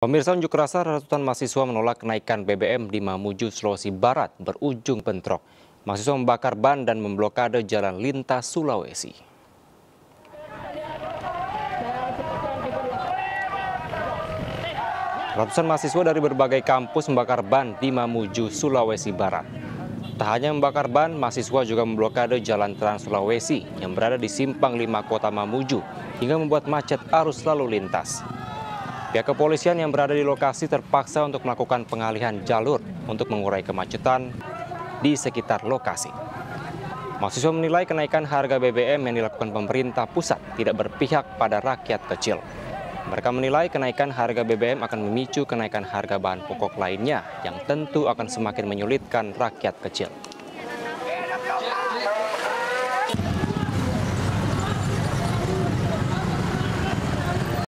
Pemirsa, unjuk rasa ratusan mahasiswa menolak kenaikan BBM di Mamuju, Sulawesi Barat berujung bentrok. Mahasiswa membakar ban dan memblokade jalan lintas Sulawesi. Ratusan mahasiswa dari berbagai kampus membakar ban di Mamuju, Sulawesi Barat. Tak hanya membakar ban, mahasiswa juga memblokade jalan Trans Sulawesi yang berada di Simpang 5 Kota Mamuju hingga membuat macet arus lalu lintas. Pihak kepolisian yang berada di lokasi terpaksa untuk melakukan pengalihan jalur untuk mengurai kemacetan di sekitar lokasi. Mahasiswa menilai kenaikan harga BBM yang dilakukan pemerintah pusat tidak berpihak pada rakyat kecil. Mereka menilai kenaikan harga BBM akan memicu kenaikan harga bahan pokok lainnya yang tentu akan semakin menyulitkan rakyat kecil.